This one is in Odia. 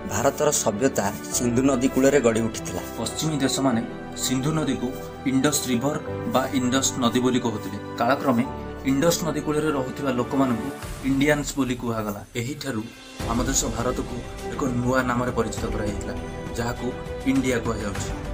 ଭାରତର ସଭ୍ୟତା ସିନ୍ଧୁ ନଦୀ କୂଳରେ ଗଢ଼ି ଉଠିଥିଲା। ପଶ୍ଚିମୀ ଦେଶମାନେ ସିନ୍ଧୁ ନଦୀକୁ ଇଣ୍ଡସ୍ ରିଭର ବା ଇଣ୍ଡସ୍ ନଦୀ ବୋଲି କହୁଥିଲେ। କାଳକ୍ରମେ ଇଣ୍ଡସ୍ ନଦୀ କୂଳରେ ରହୁଥିବା ଲୋକମାନଙ୍କୁ ଇଣ୍ଡିଆନ୍ସ ବୋଲି କୁହାଗଲା। ଏହିଠାରୁ ଆମ ଦେଶ ଭାରତକୁ ଏକ ନୂଆ ନାମରେ ପରିଚିତ କରାଯାଇଥିଲା, ଯାହାକୁ ଇଣ୍ଡିଆ କୁହାଯାଉଛି।